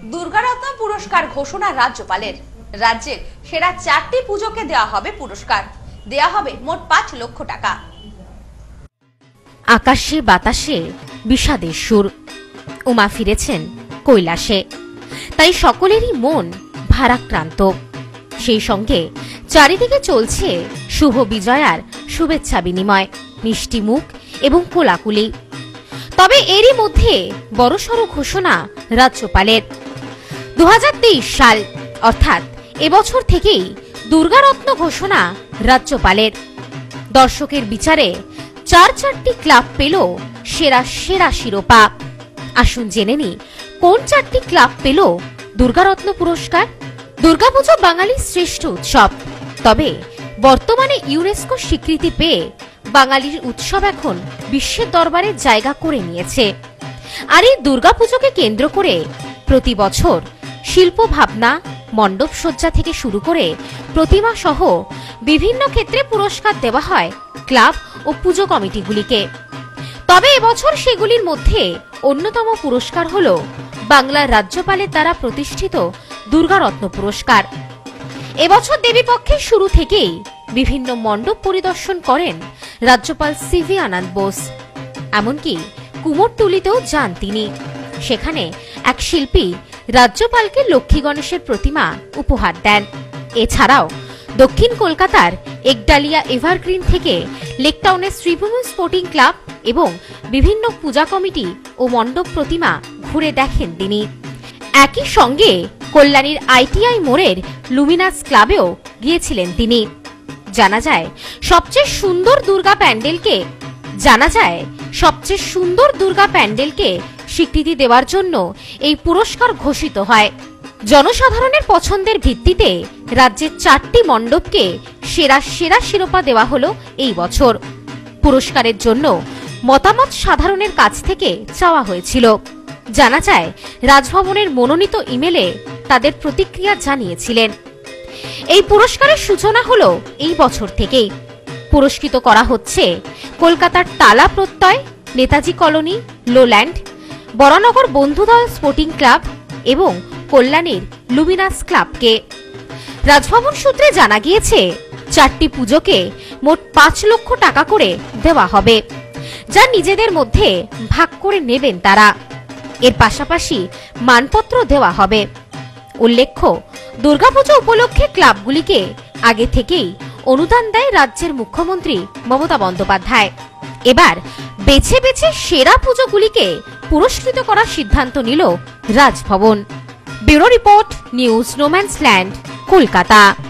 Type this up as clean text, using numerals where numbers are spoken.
দুর্গারত্ন পুরস্কার ঘোষণা রাজ্যপালের। রাজ্যের সেরা 4টি পুজোকে দেওয়া হবে পুরস্কার। দেওয়া হবে মোট 5 লক্ষ টাকা। আকাশে বাতাসে বিষাদের সুর। উমা ফিরেছেন কৈলাসে, তাই সকলেরই মন ভারাক্রান্ত। সেই সঙ্গে চারিদিকে চলছে শুভ বিজয়ার শুভেচ্ছা বিনিময়, মিষ্টি মুখ এবং কোলাকুলি। তবে এরই মধ্যে বড়সড় ঘোষণা রাজ্যপালের। 2023 সাল অর্থাৎ এবছর থেকেই দুর্গারত্ন ঘোষণা রাজ্যপালের। দর্শকের বিচারে 4টি ক্লাব পেল সেরা সেরা শিরোপা। আসুন জেনে নি কোন 4টি ক্লাব পেল দুর্গারত্ন পুরস্কার। দুর্গাপুজো বাঙালির শ্রেষ্ঠ উৎসব, তবে বর্তমানে ইউনেস্কো স্বীকৃতি পেয়ে বাঙালির উৎসব এখন বিশ্বের দরবারে জায়গা করে নিয়েছে। আর এই দুর্গাপুজোকে কেন্দ্র করে প্রতি বছর শিল্প ভাবনা, মণ্ডপ সজ্জা থেকে শুরু করে প্রতিমা সহ বিভিন্ন ক্ষেত্রে পুরস্কার দেওয়া হয় ক্লাব ও পুজো কমিটিগুলিকে। তবে এবছর সেগুলির মধ্যে অন্যতম পুরস্কার হল বাংলার রাজ্যপালের দ্বারা প্রতিষ্ঠিত দুর্গারত্ন পুরস্কার। এবছর দেবীপক্ষের শুরু থেকেই বিভিন্ন মণ্ডপ পরিদর্শন করেন রাজ্যপাল সিভি আনন্দ বোস। এমনকি কুমোরটুলিতেও যান তিনি। সেখানে এক শিল্পী রাজ্যপালকে লক্ষ্মী গণেশের প্রতিমা উপহার দেন। এছাড়াও দক্ষিণ কলকাতার একডালিয়া এভারগ্রিন থেকে লেকটাউনের শ্রীভূমি স্পোর্টিং ক্লাব এবং বিভিন্ন পূজা কমিটি ও মণ্ডপ প্রতিমা ঘুরে দেখেন তিনি। একই সঙ্গে কল্যাণীর আইটিআই মোড়ের লুমিনাস ক্লাবেও গিয়েছিলেন তিনি। জানা যায় সবচেয়ে সুন্দর দুর্গা প্যান্ডেলকে স্বীকৃতি দেওয়ার জন্য এই পুরস্কার ঘোষিত হয়। জনসাধারণের পছন্দের ভিত্তিতে রাজ্যের 4টি মণ্ডপকে সেরা সেরা শিরোপা দেওয়া হলো এই বছর। পুরস্কারের জন্য মতামত সাধারণের কাছ থেকে চাওয়া হয়েছিল। জানা যায় রাজভবনের মনোনীত ইমেলে তাদের প্রতিক্রিয়া জানিয়েছিলেন। এই পুরস্কারের সূচনা হলো এই বছর থেকেই। পুরস্কৃত করা হচ্ছে কলকাতার Tala Pratyay, Netaji colony, lowland, Baranagar Bandhudal sporting club এবং কল্যাণীর লুমিনাস ক্লাবকে। রাজভবন সূত্রে জানা গিয়েছে 4টি পুজোকে মোট 5 লক্ষ টাকা করে দেওয়া হবে, যা নিজেদের মধ্যে ভাগ করে নেবেন তারা। এর পাশাপাশি মানপত্র দেওয়া হবে। উল্লেখ্য, দুর্গাপুজো উপলক্ষে ক্লাবগুলিকে আগে থেকেই অনুদান দেয় রাজ্যের মুখ্যমন্ত্রী মমতা বন্দ্যোপাধ্যায়। এবার বেছে বেছে সেরা পুজোগুলিকে পুরস্কৃত করার সিদ্ধান্ত নিল Raj Bhavan. Bureau report, news no man's land, Kolkata.